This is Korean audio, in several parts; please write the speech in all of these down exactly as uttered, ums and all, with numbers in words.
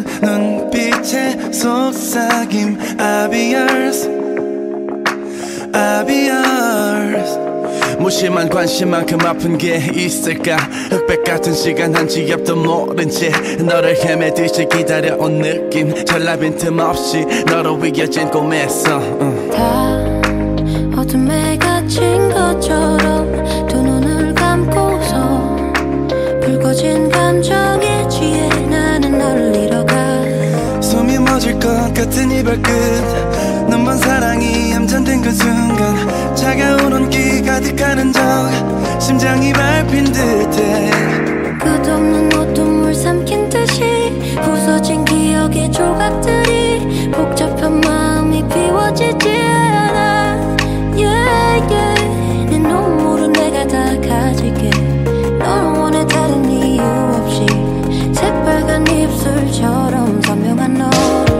그 눈빛의 속삭임 I'll be yours I'll be yours 무심한 관심만큼 아픈 게 있을까 흑백 같은 시간 한 지 앞도 모른 채 너를 헤매듯이 기다려온 느낌 전라 빈틈없이 너로 이어진 꿈에서 응. 다 어둠에 갇힌 것처럼 두 눈을 감고서 불 꺼진 감정에 취해 나는 너를 잃어가 숨이 멎을 것 같은 이 발끝 눈먼 사랑이 얌전된 그 순간 차가운 온기 가득한 적 심장이 밟힌 듯해 끝없는 어둠을 삼킨 듯이 부서진 기억의 조각들이 복잡한 마음이 비워지지 않아 yeah, yeah. 내 눈물은 내가 다 가질게 널 원해 다른 이유 없이 새빨간 입술처럼 선명한 너를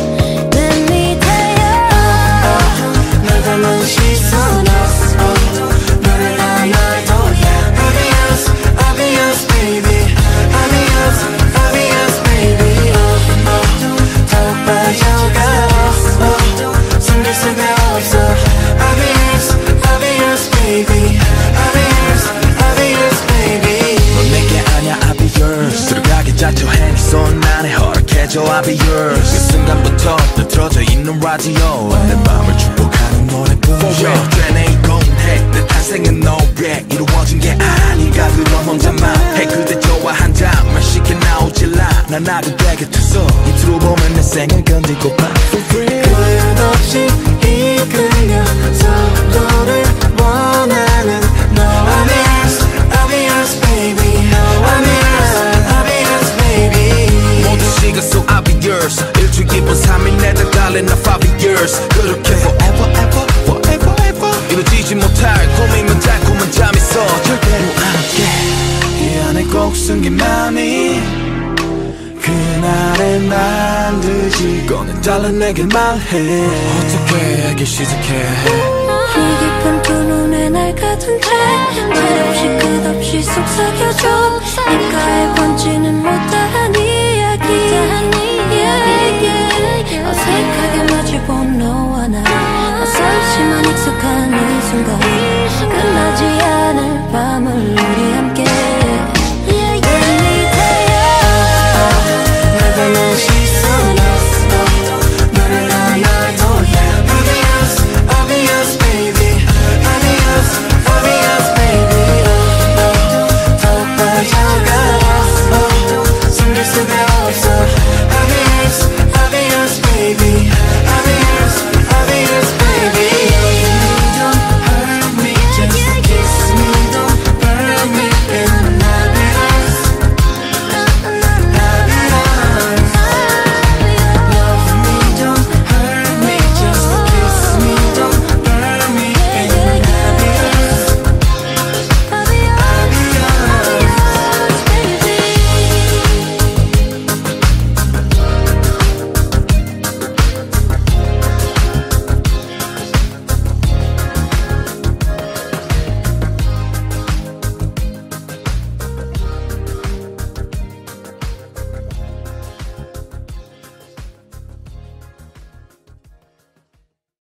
닮은 시선 너를 나 날도 yeah I'll be yours, I'll be yours baby I'll be yours, I'll be yours baby oh, oh. 더욱 빠져가 oh, oh. 숨길 수가 없어 I'll be yours, I'll be yours baby I'll be yours, I'll be yours baby 넌 내게 아냐 I'll be yours 들어가기 자초해 네 손 안에 허락해줘 I'll be yours 그 순간부터 또 틀어져 있는 라디오 내 맘을 축복하는 노래뿐 For real 되네 이건 해내 탄생은 너에 이루어진 게 아닌가 그런 혼자만 해 그대 좋아한다면 쉽게 나오질 않아 나도 되게 됐어 입술로 보면 내 생을 건들고파 For real 끝없이 이끌려서 너를 원하는 너 I'll be yours, I'll be yours baby I'll be yours, I'll be yours baby 모든 시간 속 I'll be yours 일주 이번 삼 일 내다 달린 나 five years 그렇게 forever ever forever ever 이루어지지 못할 꿈이면 달콤한 잠이 있어 절대로 안 깨 이 안에 꼭 숨긴 맘이 그날의 반드시 꺼내달라 내게 말해 어떻게 알기 시작해 이 깊은 두 눈에 날 가둔 채 말없이 끝없이 속삭여줘